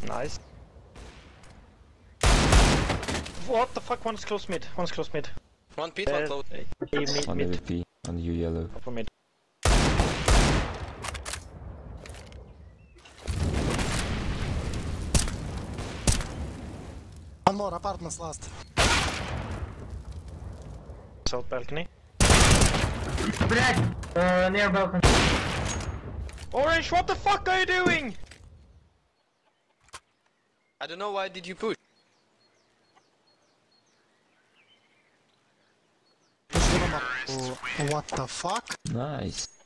Nice. What the fuck? One's close mid. One's close mid. One pit, one close. Mid, On mid. AWP, on you yellow. Upper mid. One more, apartments last. South balcony. Black, near balcony. Orange, what the fuck are you doing? I don't know, why did you push? What the fuck? Nice.